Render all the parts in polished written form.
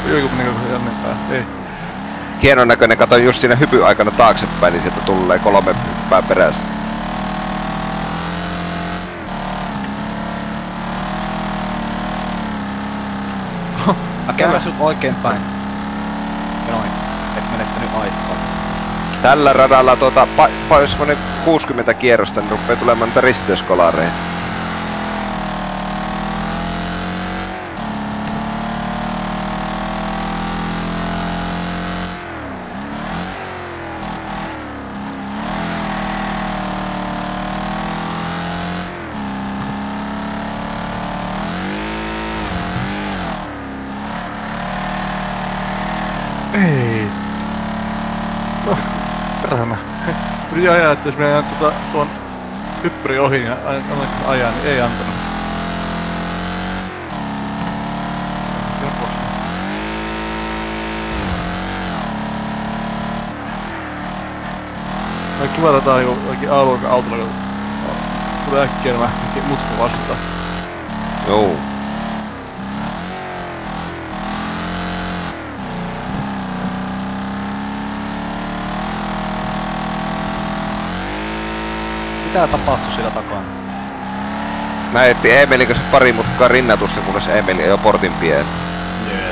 joku menikö jonnenpäin? Ei. Hienon näköinen, katon just siinä hypyn aikana taaksepäin, niin sieltä tulee 3 hyppää perässä. Mä käyn sut oikein päin. Ja noin, et menettänyt aikaa. Tällä radalla jos semmonen 60 kierrosta, niin rupeaa tulemaan niitä risteyskolareita. Ei. Perhana. Yritin ajaa, että jos minä ajan tuon hyppyrin ohi ja ajan, niin ei antanut. No kiva tätä jollakin A-luokan autolla, kun tulee äkkiä nämä mutku vastaan. Joo. Mitä tapahtui siellä takana? Mä etsin Eemelin kanssa pari mutkaa rinnatusta, kunnes Eemeli ei oo portin pien. Jees.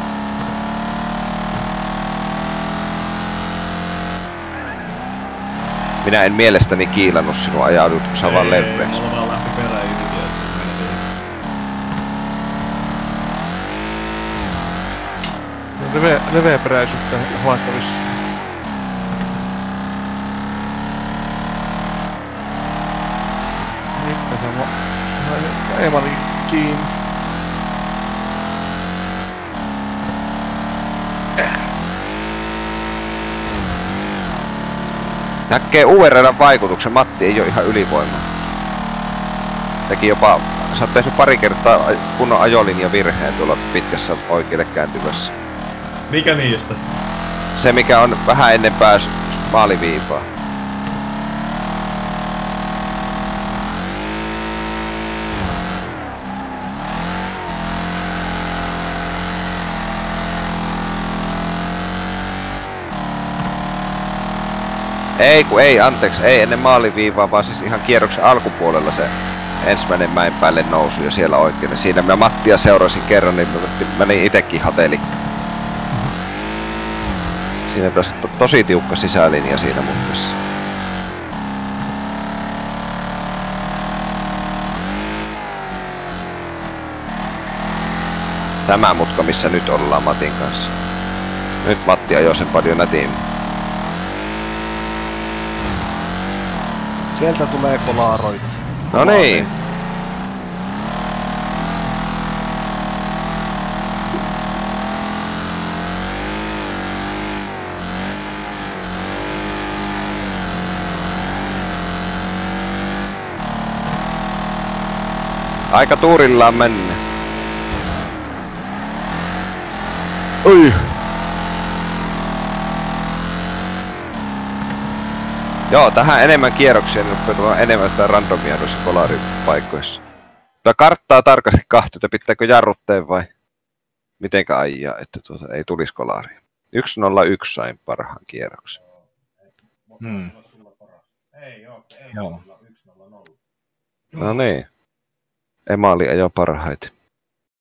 Minä en mielestäni kiilannut sinua, ajaudut savan leveäksi. Mulla vaan lähti perä irti ja sit meni siihen. Leveäperäisyyttä havaittavissa. Emali kiinni. Näkee uuden radan vaikutuksen, Matti ei oo ihan ylivoimaa. Teki jopa, sä oot tehnyt pari kertaa kunnon ajolinjavirheen tuolla pitkässä oikealle kääntyvässä. Mikä niistä? Se mikä on vähän ennen pääsy maaliviivaa. Anteeksi, ei ennen maaliviivaa, vaan siis ihan kierroksen alkupuolella se ensimmäinen mäen päälle nousu ja siellä oikein. Siinä mä Mattia seurasin kerran, niin mä menin itekin hateli. Siinä pitäisi tosi tiukka sisälinja siinä mutkassa. Tämä mutka, missä nyt ollaan Matin kanssa. Nyt Matti ajoi sen paljon nätimmin. Sieltä tulee kolaaroita. No niin. Aika tuurillaan mennä. Oi. Joo, tähän enemmän kierroksia, niin rupeaa tulemaan enemmän sitä randomia noissa kolaripaikoissa. Mutta karttaa tarkasti kahti, että pitääkö jarrutteen vai mitenkä ajaa, että ei tulisi kolaria. 101 sain parhaan kierroksen. Joo. No niin. Emali ajoi parhaiten.